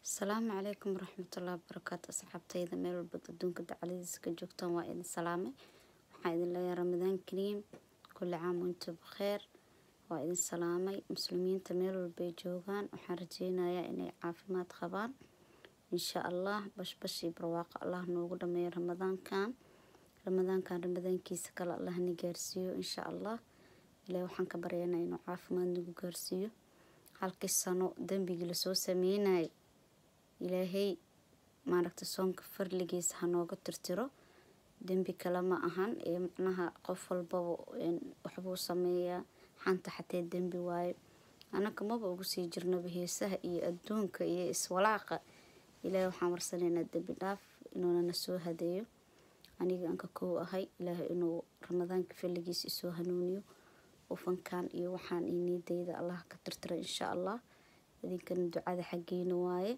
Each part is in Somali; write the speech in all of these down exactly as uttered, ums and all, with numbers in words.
السلام عليكم ورحمة الله وبركاته. أصحابتي إذا ميل البدون كده على ذيك جوكتان وإذن سلامة وحيد الله يا رمضان كريم، كل عام وانتم بخير وإذن سلامة. مسلمين تميل البيجوغان وحرجينا يا إني عافمات خبان إن شاء الله. بش بش برواق الله نوغد مي رمضان كان رمضان كان رمضان كيس كلا الله نجارسيو إن شاء الله. إلى وحن كبرينا إنه عافمات نجارسيو halkii sano dambiga la soo sameynay ilaahay maaragta soonka farligiisa hanooga tirtiro. dambi kale ma ahan ee macnaha qof walba waxbuu sameeyaa xanta xatee dambi waaye. anaka maba ugu sii jirnaba heesaha iyo adduunka iyo iswalaaqa. ilaahay waxaan warsanaynaa dambi dhaaf inuuna na soo hadeeyo. aniga anka koow ahay ilaahay inuu ramadaanka farligiisa soo hanuuniyo وفنكان iyo waxaan inidayda Allah ka tirtiro insha Allah. idinkan ducada xageena waaye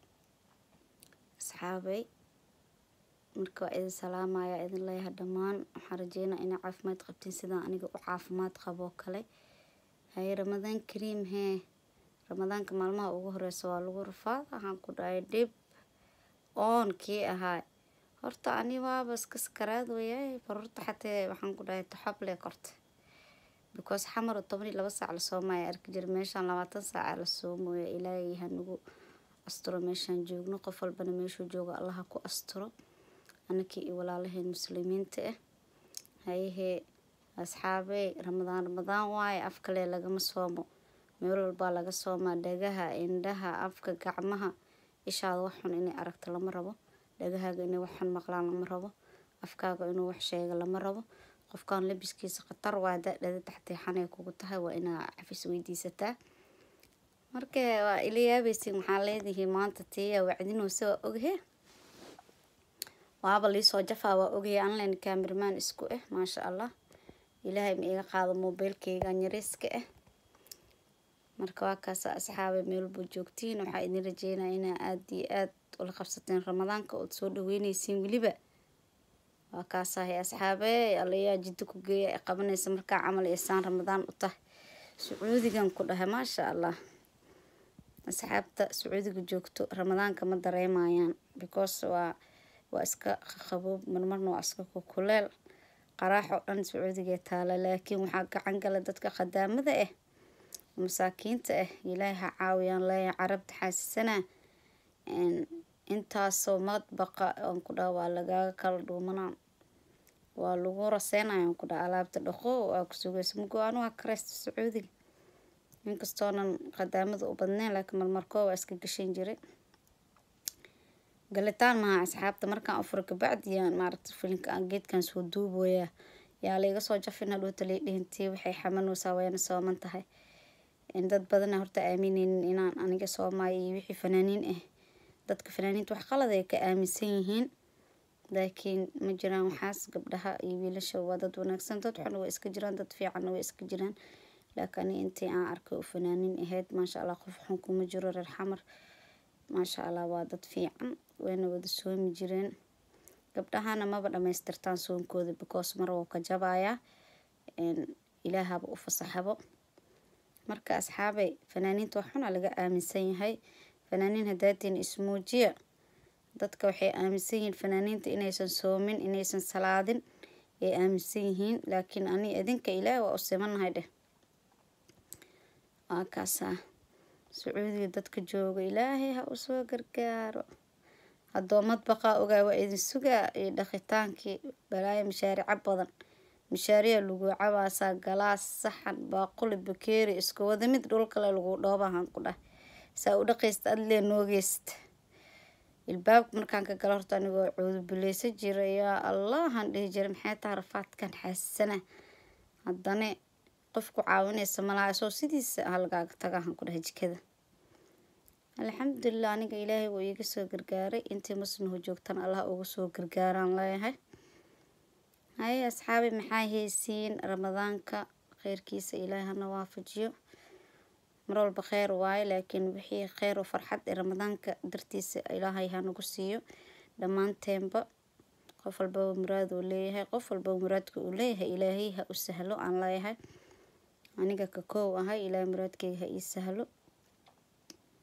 asxaabay. marka idin salaamaya idin leeyahay dhamaan. waxaan rajeynaa in caafimaad qabtiin sida aniga u caafimaad qabo kale. hay ramadaan kariim hee ramadaanka maalmaha ugu horeysa waa lagu rafaa. waxaan ku dhahay dib oon kii ahaa horta ani waaba iska sakaraad weeyay horta xatee waxaan ku dhahay taxable korta because xamar toban iyo laba saac la soomay arki jir meeshan labaatan saac la soomoyo. ilaahay hanugu asturo meeshan joogno qof walbana meeshu jooga Allah ku asturo anaki iyo walaalaheen muslimiinta ah. haye asxaabay ramadaan ramadaan waay afkale lagama soomo meel walba laga soomaa dhagaha indhaha afka gacmaha ishaada waxun inay aragto lama rabo. dhagahaaga inay waxun maqlaan lama rabo. afkaaga inuu wax sheego lama rabo. qofkaan labiskiisa khatar waa dad taxtay xanay kugu tahay waa ina xafis weydiisataa. marka waa ilaabaysiin waxaan leedahay maanta tiya wacdinoo soo oghe waaba liisoo jafaa waa oghe online cameraman isku ah maasha Allah. ilaahay ma iga qaado mobilkeyga yariiska ah. marka waa kaas asxaabe meel buu joogtiin waxa idin rajeynaa in aad iyo aad ula qabsateen ramadaanka oo soo dhaweynaysiin waliba وكاسه أصحابي الله يجدك وجي قبلنا سمركا عمل إنسان رمضان وطه سعودي كان كلها ما شاء الله. أصحابته سعودي جوكتو رمضان كمان دري معين because و واسكا خبوب من مرنا واسكا كلال قراحة أن سعودي جتاله لكن وحق عن جلدتك خدام ذا إيه مساكين تأه إليها عاويان لا عرب تحسسنا إن inta soomad baqa aan ku dhaawaa laga kala dhuumana waa lagu raseynaa ku dhaa alaabta dhaqo waa ku sugayso mugo aan waa Christ Saudi inkastoo aan qadaamada u badneen laakiin marmarkoo waa iska gashin jiray galitaan ma asxaabta markaan afur ka bacdiyaan maaragtay filimka aan geedkan soo duubooya yaa la iga soo jafina dhoo talay dhintii waxay xamanaysaa wayna sooman tahay in dad badan horta aamineen inaan aniga Soomaali iyo wixii fanaaniin ah dadka fanaaniinta wax qalad ay ka aaminsan yihiin laakiin ma jiraan waxaas gabdhaha iyo wiilasha waa dad wanaagsan dad xun way iska jiraan dad fiican way iska jiraan laakiin intii aan arkay fanaaniin ahayd ma sha Allah qof xun kuma jiro reer xamar ma sha Allah waa dad fiican wayna wada soomi jireen. gabdhahana maba dhameystirtaan soonkooda because mar waa ka jabaya in ilaahaba u fasaxabo. marka asxaabay fanaaniinta wax xun laga aaminsan yahay fanaaniin hadaatiin ismuujiya dadka waxay aaminsan yihiin fanaaniinta inaysan soomin inaysan salaadin ay aaminsan yihiin laakiin ani idinka ilaahay waa u simanahay dheh. waa kaasa Sacuudiga dadka jooga ilaahay ha u soo gargaaro adoomad baqa ogaa waa idin sugaa ee dhaqitaankii balaaya mashaariic badan mashaariic lagu cabaasa galaas saxan baaquli bakeeri isku wada mid dhulka lagu dhoobahan ku dhah saa u dhaqaysta adlee noogeyst ilbaabka markaan ka galo horta anigoo cuudu bileysa jiray yaa Allah han dhihi jiray maxay tahay rafaadkan xasana haddana qofku caawinaysa malaha soo sidiisa halgaaga tagahan ku dhahay jikada. alxamdulillah aniga ilaahay wuu iga soo gargaaray intii muslimu joogtan Allah ugu soo gargaaraan leeyahay. hay asxaabi maxay haysiin ramadaanka khayrkiisa ilaahay hana waafajiyo mar walba khayr waay laakiin wixii khayr oo farxad ee ramadaanka dartiisa ilaahay ha nagu siiyo dhamaanteenba. qof walba muraad uu leeyahay qof walba muraadka uu leeyahay ilaahay ha u sahlo aan leeyahay aniga ka koow ahay ilaahay muraadkayga ha ii sahlo.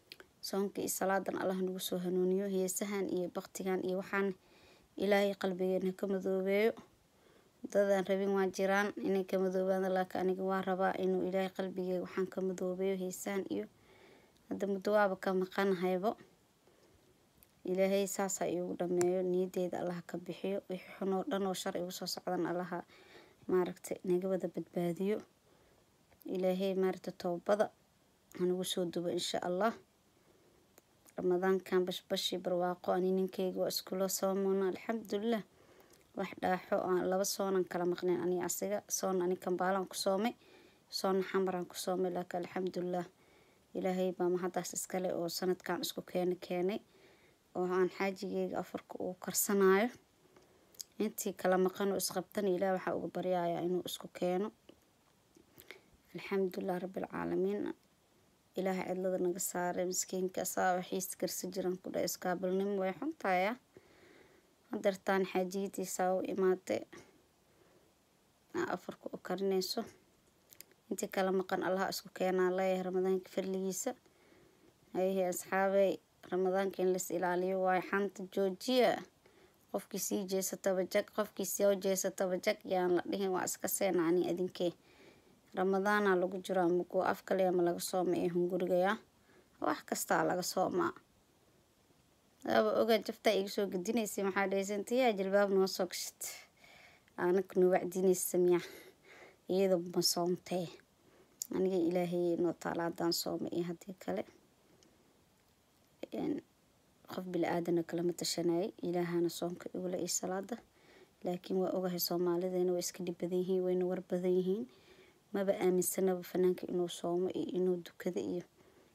soonka iyo salaadan allah nagu soo hanuuniyo heesahan iyo baqtigan iyo waxaan ilaahay qalbigeena ka madoobeeyo dadaan rabin waa jiraan inay ka madoobaan laakiin aniga waa rabaa inuu ilaahay qalbigeega waxaan ka madoobeeyo heesahan iyo hadda muddo waaba ka maqanahaybo ilaahay saasa iigu dhameeyo niyadeeda allah ka bixiyo wixii xun oo dhan oo shar igu soo socdan allaha maaragtay naga wada badbaadiyo ilaahay maaragtay toobada hanagu soo dubo insha allah ramadaankan bashbashi barwaaqo ani ninkeyga waa iskula soomona alxamdulilah wax dhaaxo aan laba soonan kala maqneen ani asiga soon ani kambaalan ku soomay soon xamaran ku soomay laakiin alxamdulilah ilaahay baa mahadaas iskale oo sanadkan isku keena keenay oo aan xaajigeyga afarka uu karsanayo intii kala maqan oo isqabtan ilaahay waxa ugu baryayaa inuu isku keeno alxamdulilah rabbil caalamiin ilaahay cidlada naga saaray miskiinka saa waxiis karsi jiran ku dhaay iskaabalnimo way xuntahay hadartaan xaajiyadiisa u imaatay afarka u karinayso intii kala maqan allah isku keenaa leeyahay ramadaanka farligiisa ayay asxaabay ramadaanka in la ilaaliyo way xanta joojiya qofkii sii jeesataba jag qofkii soo jeesataba jag yaan la dhihin waa iska seenaani adinkee ramadaana lagu jiro mugo afkale ama laga soomay ee hunguriga wax kasta laga soomaa aba oga jafta igu soo gadinaysay maxaa dheesantiyaa jilbaab noo soo gashat aanak nu wacdinaysa miya iyada ma soomtay aniga ilaahay noo taalaadaan soomay iyo hadii kale in qof bil aadana kala ma tashanay ilaahana soonka igula iyo salaada laakiin waa ogahay Soomaalideena way iska dhib badan yihiin wayna war badan yihiin maba aaminsanaba fanaanka inuu soomo iyo inuu dukado iyo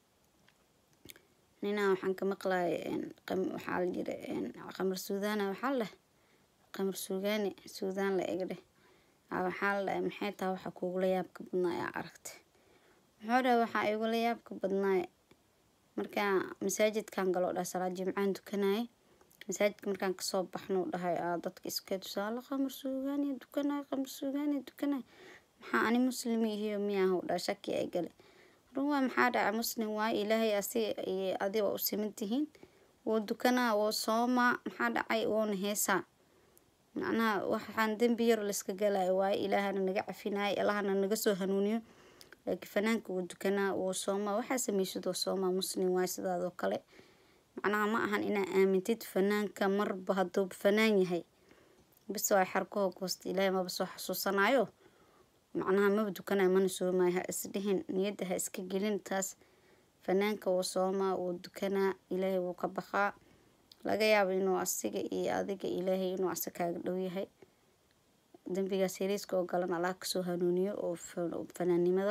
nina waxaan ka maqlaay in qam waxa la jira in qamar suudana waxa la qamar suugaani suudaan la eegay waxa la maxay taa waxa kuugu la yaab ka badnaa aragtay hore waxa igu la yaab ka badnaa marka masaajidkan galo dhaa salaad jimcaan dukanay masaajidka markaan ka soo baxno dhahay dadka iska tusaale qamar suugaani dukanay qamar suugaani dukanay maxaa ani muslimi iyo miyaa u dhaa shaki ay gal ruwa maxaa dhaca muslim waa ilaahay asi adi oo simantihiin oo dukana oo sooma maxaa dhacay oo heesa macnaha waxaan dambi yar la iska galay waa ilaahana naga cafinay ilaahana naga soo hanuuniyo laakiin fanaanka uu dukana oo sooma waxa sameeyay sooma muslim waa sidaadoo kale macnaha ma ahan ina aamintid fanaanka marba haduu fanaan yahay bis waa xarko goost ilaahay ma soo xasuusanayo macnaha ma dukana mana soomaha isdhihin niyada ha iska gelin taas fanaanka oo sooma oo dukana ilaahay uu ka baxaa laga yaabo inuu asiga iyo adiga ilaahay inuu asakaaga dhow yahay dambiga seriiska oo galan Allah ka soo hanuuniyo oo fanaanimada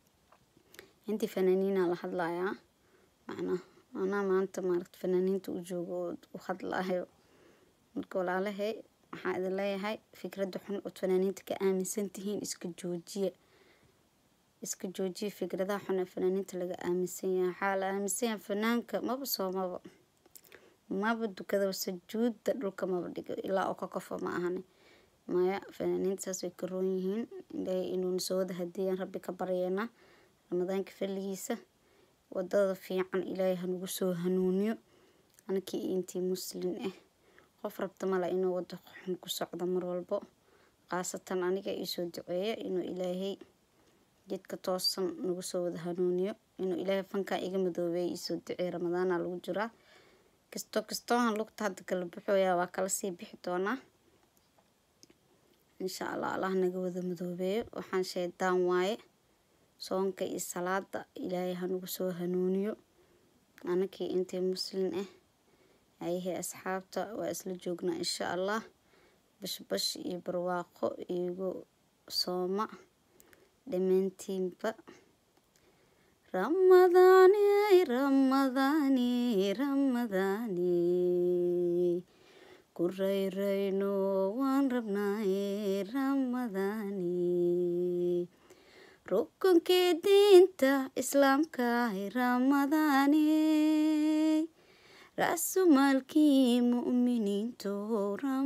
intii fanaaniina la hadlaaya macnaha ana maanta maaragtay fanaaniinta u joogo oo hadlaayo marka walaalahay waxaan idin leeyahay fikrada xun oo fanaaniinta ka aaminsan tihiin iska joojiye iska joojiye fikradaha xun ee fanaaniinta laga aaminsan yahay xaal aaminsan yahay fanaanka maba soomaba maba dukada sujuudda dhulka maba dhigo ilaa oo ka kofo ma ahan maya fanaaniintaas way ka roon yihiin ilaahay inuu soo wada hadiyaan rabbi ka baryayna ramadaanka faligiisa wadada fiican ilaahay hanagu soo hanuuniyo anakii intii muslim ah qof rabta mala inuu wada xun ku socdo mar walbo qaasatan aniga ii soo duceeyo inuu ilaahay jidka toosan nagu soo wada hanuuniyo inuu ilaahay fanka iga madoobeeyo ii soo duceeyo ramadaana lagu jiraa kasto kasto aan lugta hadda kala buuxoya waa kala sii bixi doonaa insha Allah Allah naga wada madoobeeyo waxaan sheedaan waaye soonka iyo salaada ilaahay hanagu soo hanuuniyo anakii intii muslim ah ayay asxaabta waa isla joognaa insha Allah bash bash iyo barwaaqo iyagu sooma dhamaantiinba ramadaani ramadaani ramadaani kureyreyno waan rabnaa ramadaani rukunkii diinta islaamka ramadaani rasumalkii mu'miniinto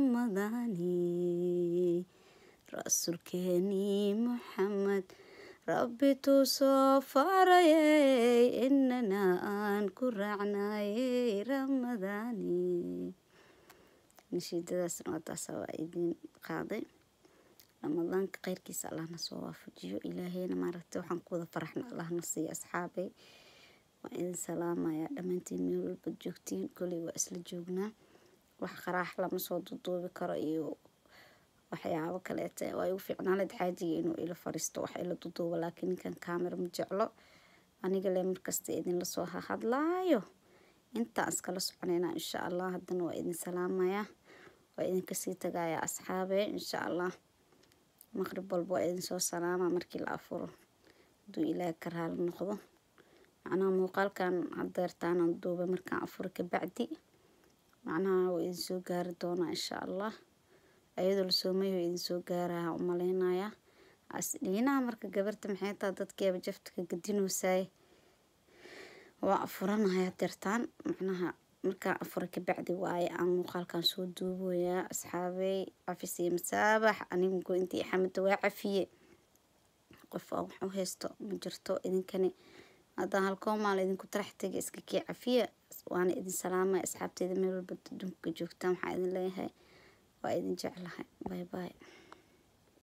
ramadaani rasuulkeeni Muhammad rabbi tuu soo farayay inana aan ku raacnayay ramadaani nashiidadaasna waa taasa waa idin qaaday ramadaanka khayrkiisa allahna soo waafajiyo ilaahayna maaragtay waxaan ku wada faraxna allahna siiyo asxaabay waa idin salaamaya dhammaantiin meel walba joogtiin koley waa isla joognaa wax qaraax lama soo duuduubi karo iyo waxyaabo kaleete waa igu fiicnaaleed xaajiga inuu ila fariisto wax ila duuduubo laakiin ninkan kaamera ma jeclo aniga le markasta idinla soo hadlaayo intaan iskala soconayna insha allah haddana waa idin salaamaya waa idinka sii tagaya asxaabe insha allah maqrib walba waa idin soo salaama markii la afuro hadduu ilaahay ka raali noqdo macnaha muuqaalkan hadeertaanaan duuba markaan afuro ka bacdi macnaha waa idin soo gaari doonaa insha allah ayadoo la soomayo idin soo gaaraha u malaynaya asdhiinaha marka gabarta maxay taa dadkeeba jafta ka gadinoosaay waa afuranaya hadeertaan macnaha markaan afuro ka bacdi waaye aan muuqaalkan soo duuboyaa asxaabey cafis iyo masaabax anigu intii xamida waa cafiye qof aan wax u haysto ma jirto idinkani haddaan halkoo maal idinku tarax tegi iska kii cafiye waana idin salaamaya asxaabteyda meel walba adduunka joogtaan waxaa idin leeyahay waa idin jeclahay bye bye